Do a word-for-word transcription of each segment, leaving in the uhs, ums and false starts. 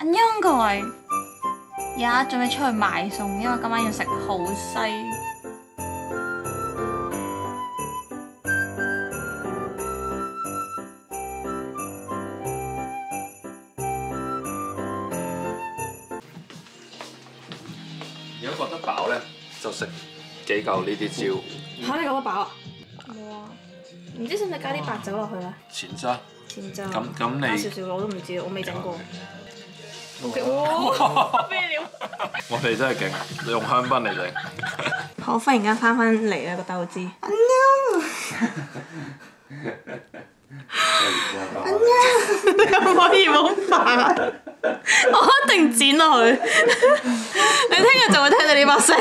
安各位，而家準備出去買餸，因為今晚要食好西。 如果覺得飽咧，就食幾嚿呢啲椒。 嚇！你覺得飽啊？冇啊！唔知使唔使加啲白酒落去咧？ 前渣。 前渣。 咁咁你加少少我都唔知，我未整過。 哇！ 咩料？ 我哋真係勁，你用香檳嚟整。 我忽然間翻返嚟啦個豆枝。你可唔可以唔好煩？我一定剪落去。你聽日就會聽到呢把聲。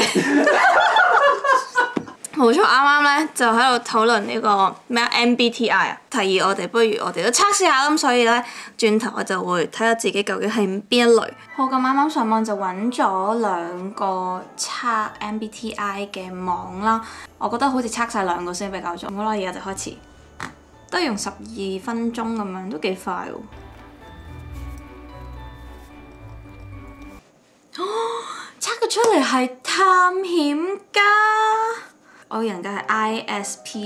冇錯，啱啱咧就喺度討論呢個咩 M B T I 啊，提議我哋不如我哋都測試下咁，所以咧轉頭我就會睇下自己究竟係邊一類。好咁，啱啱上網就揾咗兩個測 M B T I 嘅網啦，我覺得好似測晒兩個先比較準。好啦，而家就開始，都係用十二分鐘咁樣，都幾快喎。哦，測嘅出嚟係探險家。我嘅人格係 I S P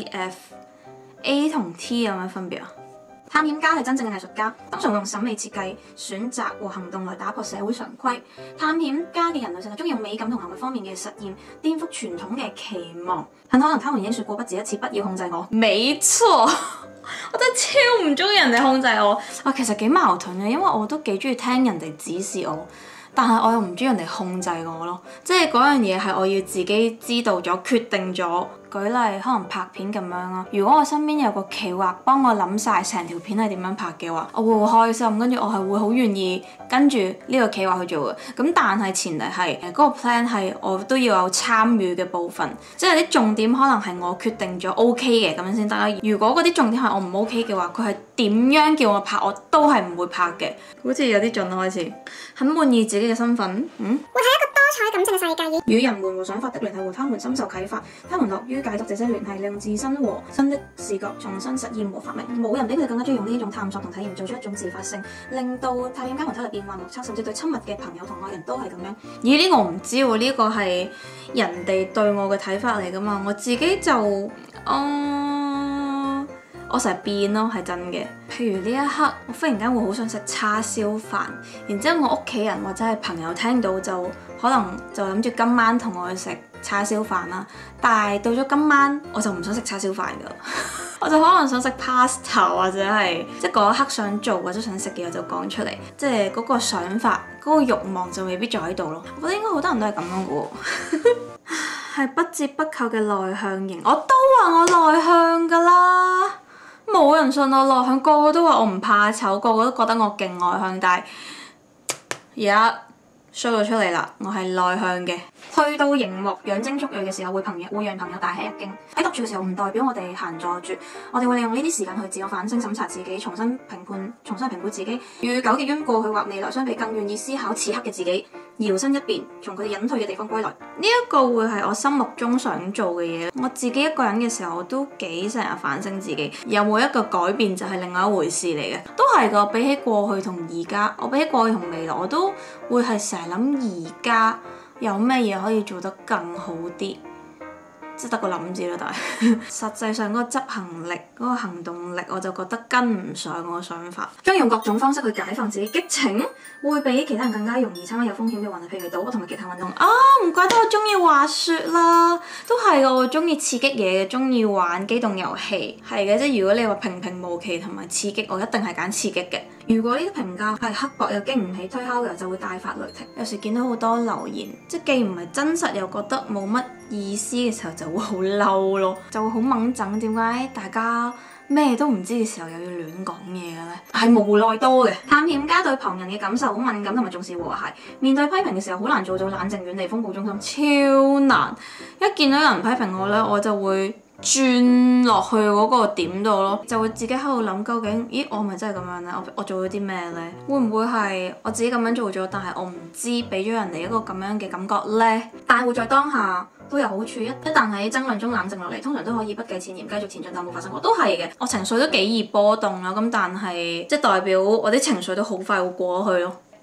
F，A 同 T 有咩分別啊？探險家係真正嘅藝術家，通常會用審美設計、選擇和行動來打破社會常規。探險家嘅人類性係中意用美感同行為方面嘅實驗，顛覆傳統嘅期望。很可能他們已經說過不止一次，不要控制我。沒錯，我真係超唔中意人哋控制我。我其實幾矛盾嘅，因為我都幾中意聽人哋指示我。但係我又唔中意人哋控制我咯，即係嗰樣嘢係我要自己知道咗、決定咗。舉例可能拍片咁樣咯，如果我身邊有個企劃幫我諗晒成條片係點樣拍嘅話，我會好開心，跟住我係會好願意跟住呢個企劃去做嘅。咁但係前提係誒嗰個 plan 係我都要有參與嘅部分，即係啲重點可能係我決定咗 OK 嘅咁樣先得啦。如果嗰啲重點係我唔 OK 嘅話，佢係點樣叫我拍我都係唔會拍嘅。好似有啲盡開始，很滿意自己嘅身份，嗯。 活喺一個多彩感情嘅世界， 與人們和想法的聯繫和他們深受啟發，他們樂於解讀這些聯繫，利用自身和新的視覺重新實驗和發明。冇人比佢哋更加中意用呢一種探索同體驗做出一種自發性，令到探險家和體力變幻莫測，甚至對親密嘅朋友同愛人都係咁樣。咦？呢個我唔知喎，呢個係人哋對我嘅睇法嚟㗎嘛，我自己就嗯。我成日變咯，係真嘅。譬如呢一刻，我忽然間會好想食叉燒飯，然之後我屋企人或者係朋友聽到就可能就諗住今晚同我去食叉燒飯啦。但係到咗今晚，我就唔想食叉燒飯噶，我就可能想食 pasta 或者係即係嗰一刻想做或者想食嘅嘢就講出嚟，即係嗰個想法、嗰個慾望就未必再喺度咯。我覺得應該好多人都係咁樣嘅喎，係不折不扣嘅內向型。我都話我內向㗎啦。冇人信我內向，個個都話我唔怕醜，個個都覺得我勁內向，但係而家 show 咗出嚟啦，我係內向嘅。去到熒幕養精蓄銳嘅時候，會朋友會讓朋友大吃一驚。喺獨處嘅時候，唔代表我哋閒坐住，我哋會利用呢啲時間去自我反省、審查自己，重新評判、重新評估自己，與糾結於過去或未來相比，更願意思考此刻嘅自己，搖身一變，從佢哋隱退嘅地方歸來。呢一個會係我心目中想做嘅嘢。我自己一個人嘅時候，我都幾成日反省自己，有冇一個改變就係另外一回事嚟嘅。都係噶，比起過去同而家，我比起過去同未來，我都會係成日諗而家有咩嘢可以做得更好啲，即係得個諗字啦。但係實際上嗰個執行力、嗰個行動力，我就覺得跟唔上我嘅想法。將用各種方式去解放自己激情，會比其他人更加容易參加有風險嘅運動，譬如賭博同埋極限運動。啊，唔怪得我中意滑雪啦，都係噶，我中意刺激嘢嘅，中意玩機動遊戲。係嘅，即係如果你話平平無奇同埋刺激，我一定係揀刺激嘅。如果呢啲評價係刻薄又經唔起推敲嘅，就會大發雷霆。有時見到好多留言，即係既唔係真實又覺得冇乜意思嘅時候，就會好嬲咯，就會好掹憎。點解大家咩都唔知嘅時候又要亂講嘢嘅咧？係無奈多嘅。探險家對旁人嘅感受好敏感同埋重視和諧，面對批評嘅時候好難做到冷靜遠離風暴中心，超難。一見到有人批評我咧，我就會轉落去嗰個點度咯，就會自己喺度諗究竟，咦，我係咪真係咁樣咧？我我做咗啲咩咧？會唔會係我自己咁樣做咗，但係我唔知俾咗人哋一個咁樣嘅感覺咧？但係活在當下都有好處，一一旦喺爭論中冷靜落嚟，通常都可以不計前嫌繼續前進，當冇發生過。都係嘅，我情緒都幾易波動啦，咁但係即係代表我啲情緒都好快會過去咯。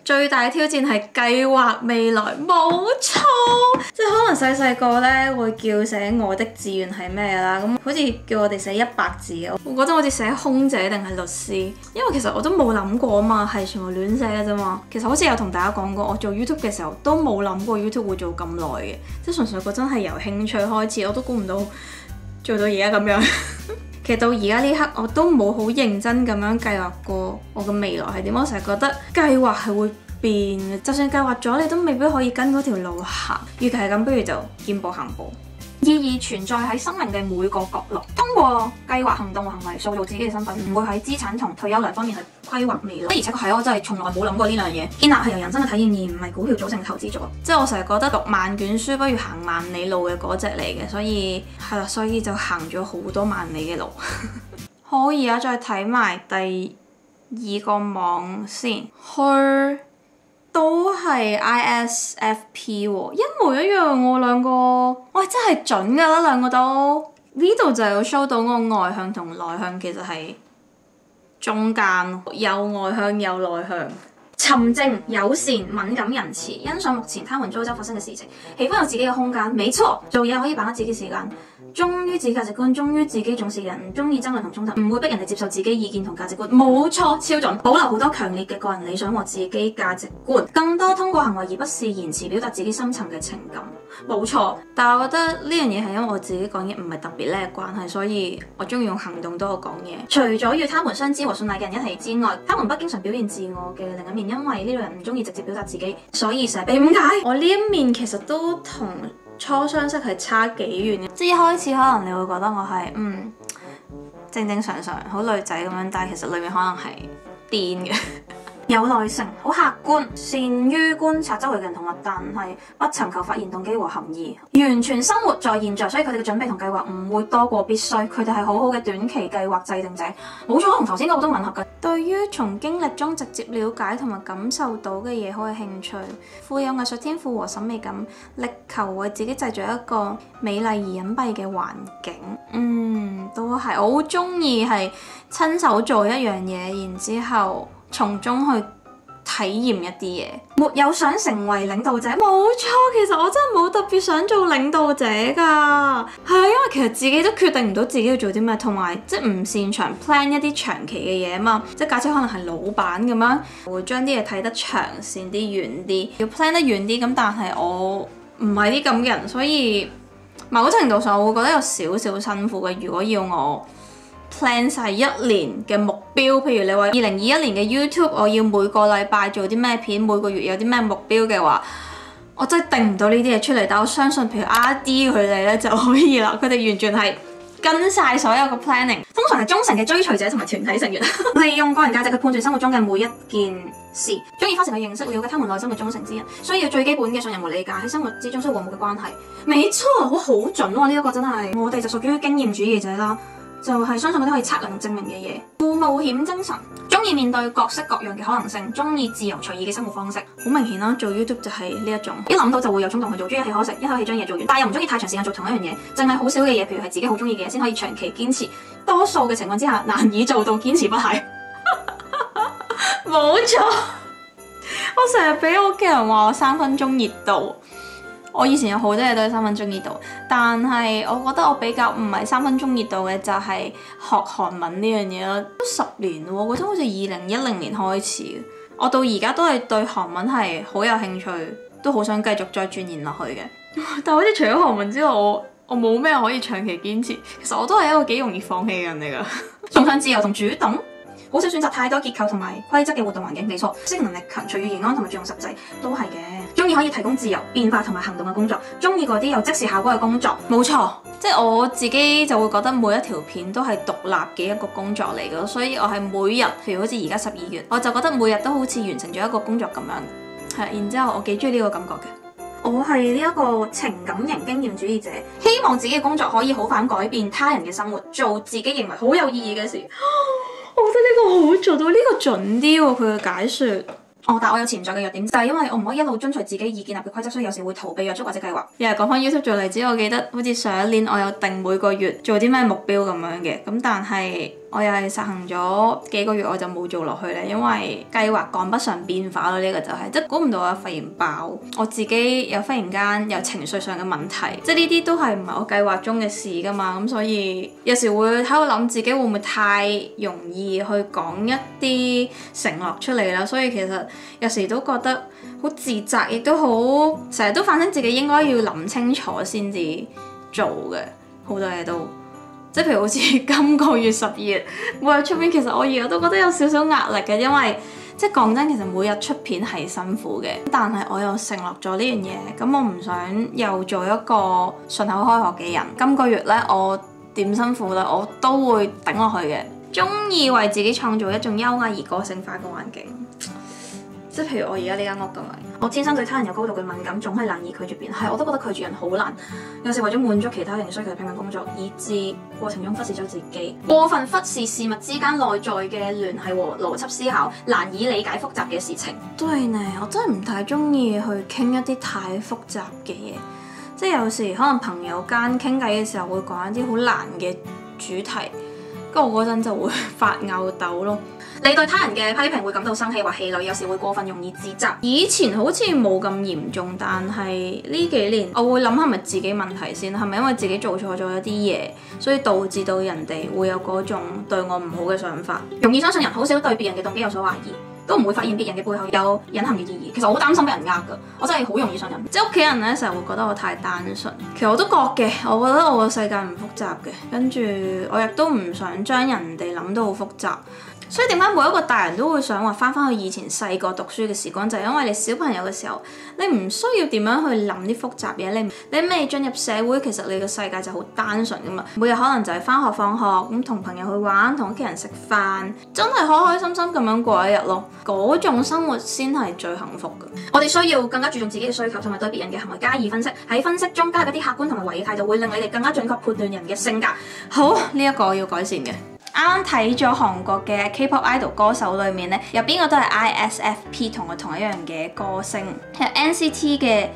最大挑戰係計劃未來，冇錯。即係可能細細個咧會叫寫我的志願係咩啦，咁好似叫我哋寫一百字啊，我覺得好似寫空姐定係律師，因為其實我都冇諗過啊嘛，係全部亂寫嘅啫嘛。其實好似有同大家講過，我做 YouTube 嘅時候都冇諗過 YouTube 會做咁耐嘅，即係純粹個真係由興趣開始，我都估唔到做到而家咁樣。其實到而家呢刻我都冇好認真咁樣計劃過我嘅未來係點，我成日覺得計劃係會變嘅，就算計劃咗你都未必可以跟嗰條路行。與其係咁，不如就見步行步。 意義存在喺生命嘅每個角落，通過計劃行動行為塑造自己嘅身份，唔會喺資產同退休兩方面去規劃未來。而且個係我真係從來冇諗過呢樣嘢，建立係由人生嘅體驗而唔係股票組成嘅投資組合。 即係我成日覺得讀萬卷書不如行萬里路嘅嗰隻嚟嘅，所以係啦，所以就行咗好多萬里嘅路。好，而家再睇埋第二個網先，去。都係 I S F P 喎，一模一樣喎兩個，喂真係準㗎啦兩個都。呢度就有 show 到我外向同內向其實係中間，又外向又內向。 沉靜、友善、敏感、仁慈，欣賞目前他們周遭發生嘅事情，喜歡有自己嘅空間。沒錯，做嘢可以把握自己時間，忠於自己價值觀，忠於自己重視人，唔中意爭論同衝突，唔會逼人哋接受自己意見同價值觀。冇錯，超準，保留好多強烈嘅個人理想和自己價值觀，更多通過行為而不是言辭表達自己深層嘅情感。冇錯， 但係我覺得呢樣嘢係因為我自己講嘢唔係特別叻嘅關係，所以我中意用行動多過講嘢。 除咗與他們相知和信賴嘅人一起之外，他們不經常表現自我嘅另一面，因為呢類人唔中意直接表達自己，所以成日被誤解。 我呢一面其實都同初相識係差幾遠嘅，即係一開始可能你會覺得我係嗯正正常常好女仔咁樣，但係其實裏面可能係癲嘅。 有耐性，好客觀，善於觀察周圍嘅人同物，但係不尋求發現動機和含義，完全生活在現在，所以佢哋嘅準備同計劃唔會多過必須。佢哋係好好嘅短期計劃制定者，冇錯，同頭先嗰個都吻合嘅。 對於從經歷中直接了解同埋感受到嘅嘢好有興趣，富有藝術天賦和審美感，力求為自己製造一個美麗而隱蔽嘅環境。嗯，都係我好中意係親手做一樣嘢，然之後從中去體驗一啲嘢。 沒有想成為領導者， 冇錯，其實我真係冇特別想做領導者㗎，係啊，因為其實自己都決定唔到自己要做啲咩，同埋即係唔擅長 plan 一啲長期嘅嘢啊嘛，即係假設可能係老闆咁樣，會將啲嘢睇得長線啲、遠啲，要 plan 得遠啲，咁但係我唔係啲咁嘅人，所以某程度上我會覺得有少少辛苦嘅。如果要我plan 晒一年嘅目標，譬如你話二零二一年嘅 YouTube， 我要每個禮拜做啲咩片，每個月有啲咩目標嘅話，我真係定唔到呢啲嘢出嚟。但我相信，譬如 R D 佢哋咧就可以啦，佢哋完全係跟晒所有嘅 planning， 通常係忠誠嘅追隨者同埋團體成員，利用個人價值去判斷生活中嘅每一件事，中意花錢去認識了解他們內心嘅忠誠之人，需要最基本嘅信任和理解，喺生活之中需要和睦嘅關係。沒錯，我好準喎，呢一個真係，我哋就屬於經驗主義者啦。就係相信嗰啲可以測量同證明嘅嘢，富冒險精神，中意面對各式各樣嘅可能性，中意自由隨意嘅生活方式。 好明顯啦，做 YouTube 就係呢一種， 一諗到就會有衝動去做，中意一氣可食，一口氣將嘢做完，但又唔中意太長時間做同一樣嘢，淨係好少嘅嘢，譬如係自己好中意嘅嘢，先可以長期堅持。多數嘅情況之下，難以做到堅持不懈。 冇錯，我成日俾我屋企人話我三分鐘熱度。我以前有好多嘢都係三分鐘熱度，但係我覺得我比較唔係三分鐘熱度嘅就係學韓文呢樣嘢啦，都十年喎，我覺得好似二零一零年開始，我到而家都係對韓文係好有興趣，都好想繼續再鑽研落去嘅。但係好似除咗韓文之外，我我冇咩可以長期堅持。其實我都係一個幾容易放棄嘅人嚟㗎， 崇尚自由同主動。好少選擇太多結構同埋規則嘅活動環境，沒錯。適應能力強、隨遇而安同埋注重實際都係嘅。中意可以提供自由、變化同埋行動嘅工作，中意嗰啲有即時效果嘅工作。 冇錯，即係我自己就會覺得每一條片都係獨立嘅一個工作嚟嘅，所以我係每日，譬如好似而家十二月，我就覺得每日都好似完成咗一個工作咁樣。係，然之後我幾中意呢個感覺嘅。 我係呢一個情感型經驗主義者，希望自己嘅工作可以好反改變他人嘅生活，做自己認為好有意義嘅事。 我覺得呢個好做到，呢個準啲喎，佢嘅解說。 哦，但我有潛在嘅弱點，就係因為我唔可以一路遵隨自己已建立嘅規則，所以有時會逃避約束或者計劃。 又係講翻 YouTube 做例子，我記得好似上一年我有定每個月做啲咩目標咁樣嘅，咁但係我又係實行咗幾個月，我就冇做落去咧，因為計劃趕不上變化咯。呢、這個就係、是、即係估唔到啊，肺炎爆，我自己又忽然間有情緒上嘅問題，即係呢啲都係唔係我計劃中嘅事噶嘛。咁所以有時會喺度諗自己會唔會太容易去講一啲承諾出嚟啦。所以其實有時都覺得好自責，亦都好成日都反省自己應該要諗清楚先至做嘅，好多嘢都。即係譬如好似今個月十二月每日出片，其實我而家都覺得有少少壓力嘅，因為即係講真，其實每日出片係辛苦嘅，但係我又承諾咗呢樣嘢，咁我唔想又做一個順口開河嘅人。今個月咧，我點辛苦咧，我都會頂落去嘅。中意為自己創造一種優雅而個性化嘅環境。即係譬如我而家呢間屋咁樣，我天生對他人有高度嘅敏感，總係難以拒絕別人。係，我都覺得拒絕人好難。有時為咗滿足其他人嘅需求而拼緊工作，以致過程中忽視咗自己，過分忽視事物之間內在嘅聯繫和邏輯思考，難以理解複雜嘅事情。對呢，我真係唔太中意去傾一啲太複雜嘅嘢。即係有時可能朋友間傾偈嘅時候會講一啲好難嘅主題，跟住我嗰陣就會發吽哣咯。你對他人嘅批評會感到生氣或氣餒，有時會過分容易自責。以前好似冇咁嚴重，但係呢幾年我會諗係咪自己問題先，係咪因為自己做錯咗一啲嘢，所以導致到人哋會有嗰種對我唔好嘅想法。容易相信人，好少對別人嘅動機有所懷疑，都唔會發現別人嘅背後有隱含嘅意義。其實我好擔心俾人呃㗎，我真係好容易信任。即係屋企人咧成日會覺得我太單純，其實我都覺嘅，我覺得我個世界唔複雜嘅，跟住我亦都唔想將人哋諗到好複雜。所以點解每一個大人都會想話翻返去以前細個讀書嘅時光，就係因為你小朋友嘅時候，你唔需要點樣去諗啲複雜嘢，你你未進入社會，其實你個世界就好單純噶嘛。每日可能就係翻學放學咁，同朋友去玩，同屋企人食飯，真係開開心心咁樣過一日咯。嗰種生活先係最幸福嘅。我哋需要更加注重自己嘅需求，同埋對別人嘅行為加以分析。喺分析中加入一啲客觀同埋懷疑態度，會令你哋更加準確判斷人嘅性格。好，呢一個要改善嘅。啱啱睇咗韓國嘅 K-pop idol 歌手裏面咧，有邊個都係 I S F P 同我同一樣嘅歌星，係 N C T 嘅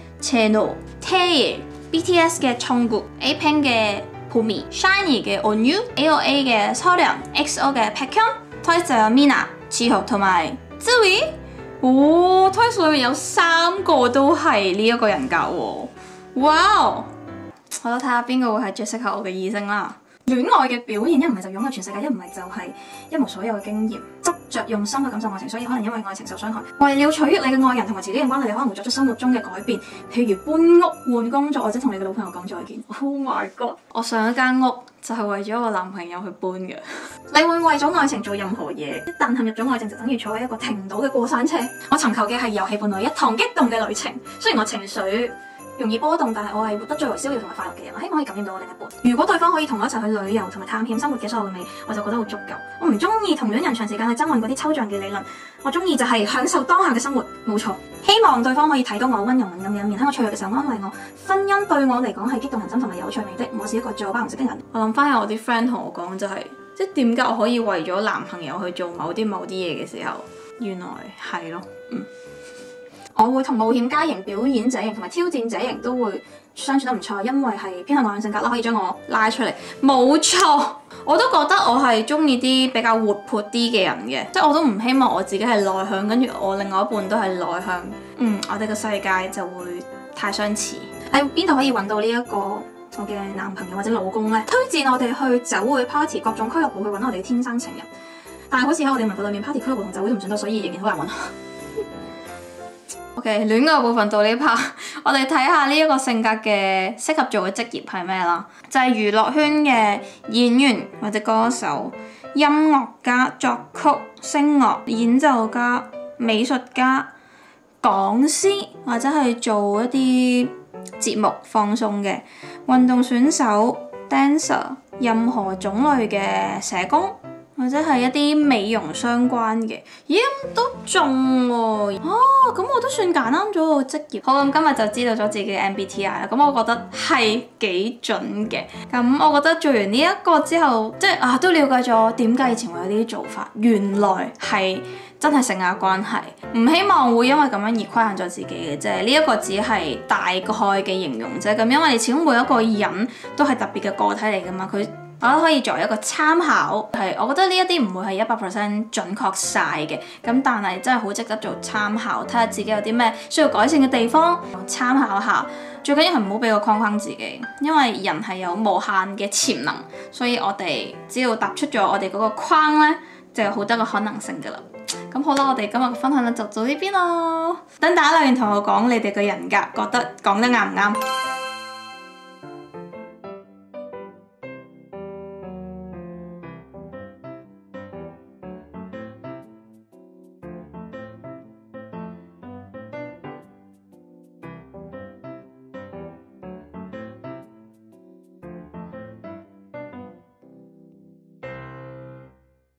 Tae-ye、B T S 嘅 Jungkook、A Pink 嘅 Boomi、Shiny 嘅 Onyu、A O A 嘅 Seolleon、X O 嘅 Baekhyun、Twice 就有 Mina、Jihyo 同埋 Ziwi。哦 ，Twice 裏面有三個都係呢一個人格喎。哇！我都睇下邊個會係最適合我嘅異性啦。戀愛嘅表現，一唔係就擁有全世界，一唔係就係一無所有嘅經驗，執着用心去感受愛情，所以可能因為愛情受傷害。為了取悅你嘅愛人同埋自己嘅關係，你可能會作出生活中嘅改變，譬如搬屋、換工作，或者同你嘅老朋友講再見。Oh my god！ 我上一間屋就係為咗我男朋友去搬嘅。你會為咗愛情做任何嘢，一旦陷入咗愛情，就等於坐喺一個停唔到嘅過山車。我尋求嘅係遊戲伴侶，一趟激動嘅旅程。雖然我情緒容易波動，但係我係活得最為逍遙同埋快樂嘅人。我希望可以感染到我另一半。如果對方可以同我一齊去旅遊同埋探險生活嘅所有嘅美，我就覺得好足夠。我唔中意同戀人長時間去爭論嗰啲抽象嘅理論，我中意就係享受當下嘅生活。冇錯，希望對方可以睇到我溫柔敏感嘅一面，喺我脆弱嘅時候安慰我。婚姻對我嚟講係激動人心同埋有趣味的。我是一個做包唔識的人。我諗翻有我啲 friend 同我講就係、是，即係點解我可以為咗男朋友去做某啲某啲嘢嘅時候，原來係咯，嗯。我會同冒險家型、表演者型同埋挑戰者型都會相處得唔錯，因為係偏向內向性格啦，可以將我拉出嚟。冇錯，我都覺得我係中意啲比較活潑啲嘅人嘅，即係我都唔希望我自己係內向，跟住我另外一半都係內向。嗯，我哋個世界就會太相似。喺邊度可以揾到呢一個我嘅男朋友或者老公呢？推薦我哋去酒會、party、各種俱樂部去揾我哋嘅天生情人。但係好似喺我哋文化裏面 ，party 俱樂部同酒會都唔算多，所以仍然好難揾。OK， 戀愛部分到呢 part， 我哋睇下呢一個性格嘅適合做嘅職業係咩啦？就係娛樂圈嘅演員或者歌手、音樂家、作曲、聲樂、演奏家、美術家、講師，或者係做一啲節目放送嘅運動選手、dancer， 任何種類嘅社工。或者係一啲美容相關嘅，咦都中喎，哦咁我都算揀啱咗個職業。好，咁今日就知道咗自己嘅 M B T I 啦，咁我覺得係幾準嘅。咁我覺得做完呢一個之後，即係啊都了解咗點解以前會有呢啲做法，原來係真係性格關係，唔希望會因為咁樣而規限咗自己嘅啫。呢一個只係大概嘅形容啫。咁因為始終每一個人都係特別嘅個體嚟噶嘛，佢我覺得可以作為一個參考。係，我覺得呢一啲唔會係一百 percent 準確晒嘅，咁但係真係好值得做參考，睇下自己有啲咩需要改善嘅地方，參考下。最緊要係唔好俾個框框自己，因為人係有無限嘅潛能，所以我哋只要踏出咗我哋嗰個框呢，就有好多個可能性噶啦。咁好啦，我哋今日嘅分享咧就到呢邊咯。等大家留言同我講你哋嘅人格覺得講得啱唔啱？